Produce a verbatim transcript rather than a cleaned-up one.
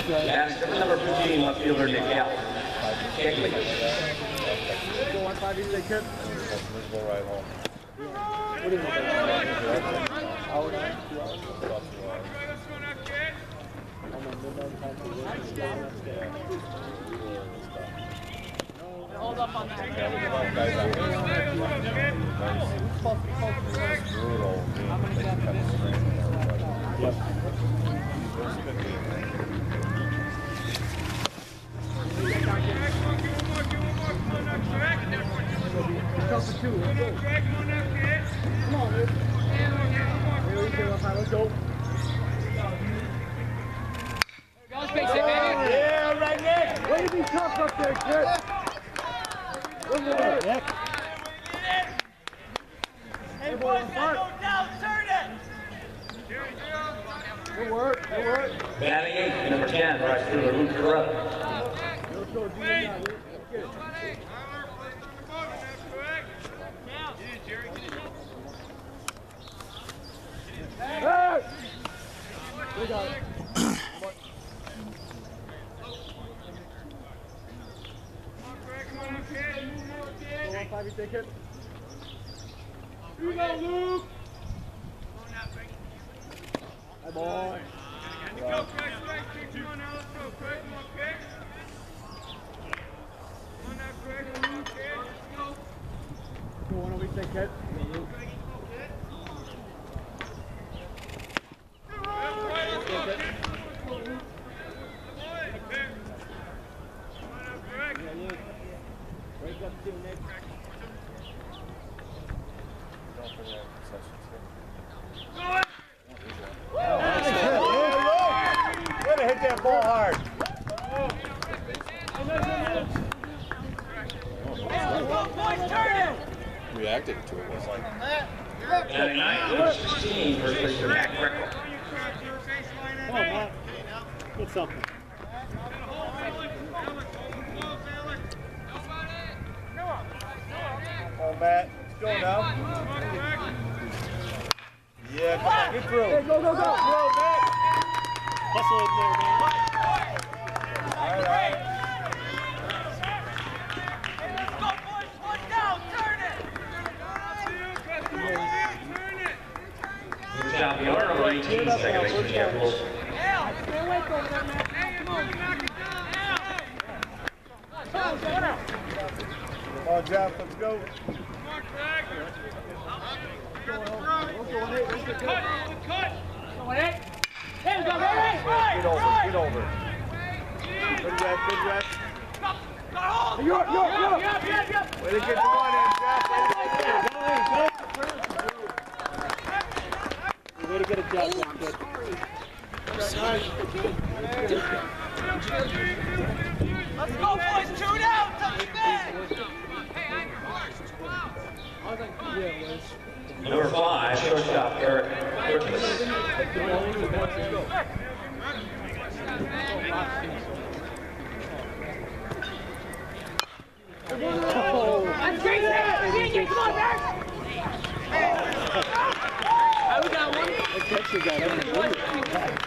And number fifteen, left fielder Nick Gale. Kick, please. Go one five, easy, kid. Go right home. What do you think? Hour and a half, two hours? About two hours. I'm on midnight time to work. Hold up on that. Yeah, we got guys out here. It's brutal. How many guys are this? Yep. Count for two, let's go. Come on, dude. Let's go. Go space it, baby. Yeah, right, Nick. Way to be tough up there, kid. Good work, Nick. Hey, boys, go down, turn it. Good work, good work. Batting eight, number ten, right fielder Luke Carruth. Let's go, do it now, Luke. Get it. Hey! We got it. Go one five, you take it. You go, Luke! Hi, boy. Go, Craig, Craig, kick, come on now, let's go, Craig, come on, kick. Come on now, Craig, come on, kid, let's go. Go one over, you take it. Break up two, Nick. Way to hit that ball hard. Reacted to it was like. Batting nine, number sixteen, first baseman Matt Greco. Come on, Matt. Get something. Oh, Matt. Let's go now. Yeah, come on, get through. Hey, go, go, go. Throw, Matt. Hustle in there, man. All right, all right. Go, boys, one down, turn it. Good job, the owner, number eighteen, second baseman Jeff Wilson. Stay away from that, man. Come on. Come on. Come on, Jeff, let's go. Come on, Craig. Let's go, one eight. Let's get Cut, cut. one eight. Hey, we go, right, right, Get over, get over. Good rest, good rest. You're up, you're up, you're up. Way to get the one in, Jeff. Way to get a job done, kid. Let's go, boys, two down, touch it back. Number five, shortstop Eric Curtis. Oh, That's great, Sam. Come on, Max. We got one. the catcher got everything.